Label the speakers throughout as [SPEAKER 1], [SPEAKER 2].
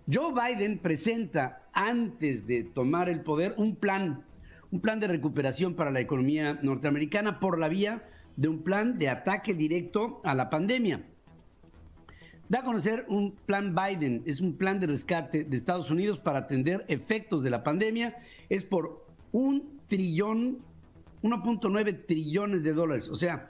[SPEAKER 1] Joe Biden presenta, antes de tomar el poder, un plan de recuperación para la economía norteamericana por la vía de un plan de ataque directo a la pandemia. Da a conocer un plan Biden, es un plan de rescate de Estados Unidos para atender efectos de la pandemia, es por 1.9 trillones de dólares, o sea,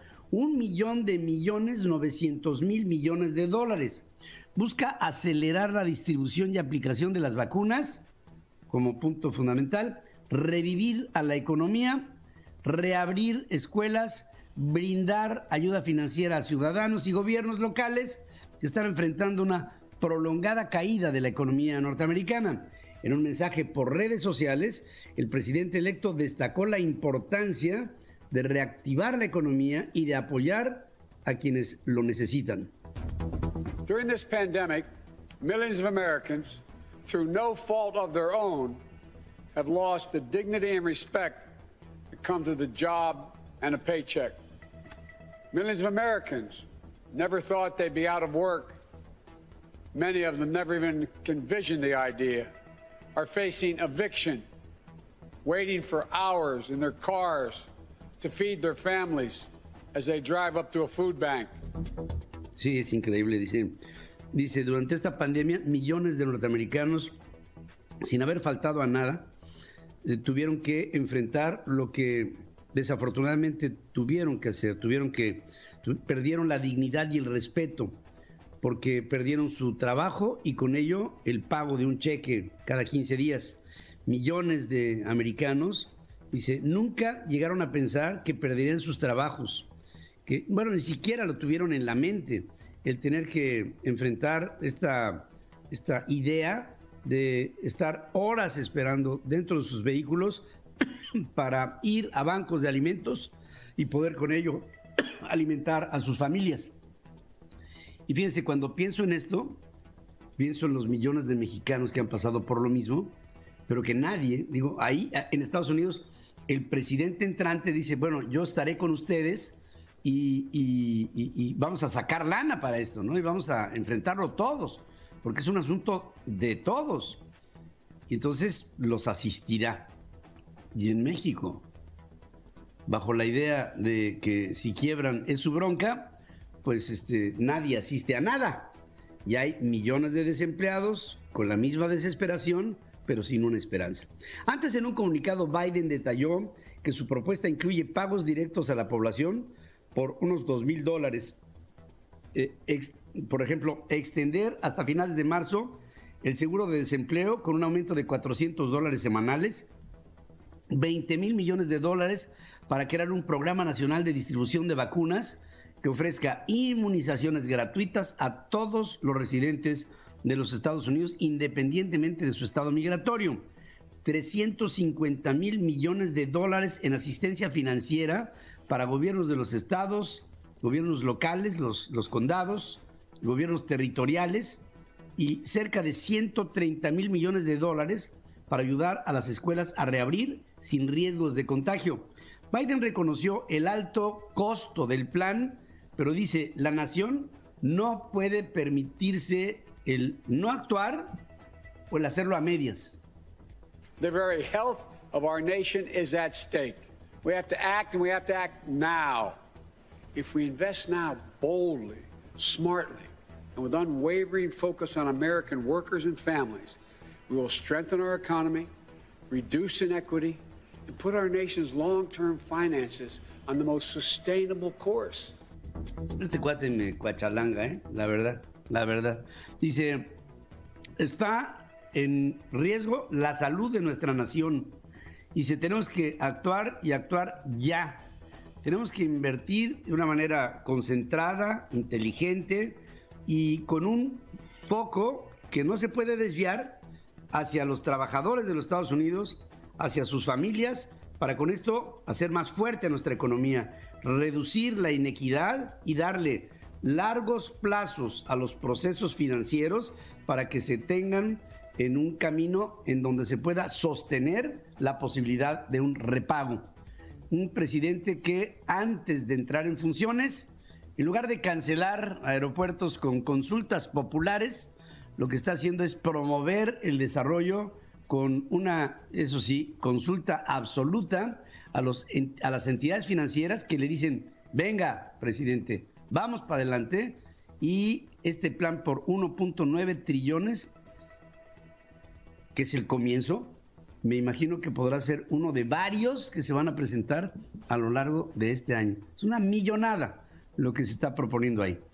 [SPEAKER 1] 1.900.000 millones de dólares. Busca acelerar la distribución y aplicación de las vacunas como punto fundamental, revivir a la economía, reabrir escuelas, brindar ayuda financiera a ciudadanos y gobiernos locales que están enfrentando una prolongada caída de la economía norteamericana. En un mensaje por redes sociales, el presidente electo destacó la importancia de reactivar la economía y de apoyar a quienes lo necesitan.
[SPEAKER 2] During this pandemic, millions of Americans, through no fault of their own, have lost the dignity and respect that comes with a job and a paycheck. Millions of Americans never thought they'd be out of work. Many of them never even envisioned the idea, are facing eviction, waiting for hours in their cars to feed their families as they drive up to a food bank.
[SPEAKER 1] Sí, es increíble, dice, durante esta pandemia millones de norteamericanos, sin haber faltado a nada, tuvieron que enfrentar lo que desafortunadamente tuvieron que hacer, perdieron la dignidad y el respeto, porque perdieron su trabajo y con ello el pago de un cheque cada 15 días. Millones de americanos, dice, nunca llegaron a pensar que perderían sus trabajos, que, bueno, ni siquiera lo tuvieron en la mente, el tener que enfrentar esta idea de estar horas esperando dentro de sus vehículos para ir a bancos de alimentos y poder con ello alimentar a sus familias. Y fíjense, cuando pienso en esto, pienso en los millones de mexicanos que han pasado por lo mismo, pero que nadie, ahí en Estados Unidos, el presidente entrante dice, bueno, yo estaré con ustedes y vamos a sacar lana para esto, ¿no? Y vamos a enfrentarlo todos, porque es un asunto de todos. Y entonces los asistirá. Y en México, bajo la idea de que si quiebran es su bronca, pues nadie asiste a nada. Y hay millones de desempleados con la misma desesperación, pero sin una esperanza. Antes, en un comunicado, Biden detalló que su propuesta incluye pagos directos a la población por unos $2,000. Por ejemplo, extender hasta finales de marzo el seguro de desempleo con un aumento de $400 semanales, $20,000 millones para crear un programa nacional de distribución de vacunas que ofrezca inmunizaciones gratuitas a todos los residentes de los Estados Unidos, independientemente de su estado migratorio. $350,000 millones en asistencia financiera para gobiernos de los estados, gobiernos locales, los condados, gobiernos territoriales, y cerca de $130,000 millones para ayudar a las escuelas a reabrir sin riesgos de contagio. Biden reconoció el alto costo del plan, pero dice, la nación no puede permitirse el no actuar o el hacerlo a medias.
[SPEAKER 2] The very health of our nation is at stake. We have to act, and we have to act now. If we invest now boldly, smartly, and with unwavering focus on American workers and families, we will strengthen our economy, reduce inequity, and put our nation's long-term finances on the most sustainable course.
[SPEAKER 1] Este cuate me cuachalanga, la verdad. Dice, está en riesgo la salud de nuestra nación. Y si tenemos que actuar y actuar ya. Tenemos que invertir de una manera concentrada, inteligente y con un foco que no se puede desviar hacia los trabajadores de los Estados Unidos, hacia sus familias, para con esto hacer más fuerte a nuestra economía, reducir la inequidad y darle largos plazos a los procesos financieros para que se tengan en un camino en donde se pueda sostener la posibilidad de un repago. Un presidente que antes de entrar en funciones, en lugar de cancelar aeropuertos con consultas populares, lo que está haciendo es promover el desarrollo con una, eso sí, consulta absoluta a las entidades financieras que le dicen, venga, presidente, vamos para adelante, y este plan por 1.9 trillones, que es el comienzo, me imagino que podrá ser uno de varios que se van a presentar a lo largo de este año. Es una millonada lo que se está proponiendo ahí.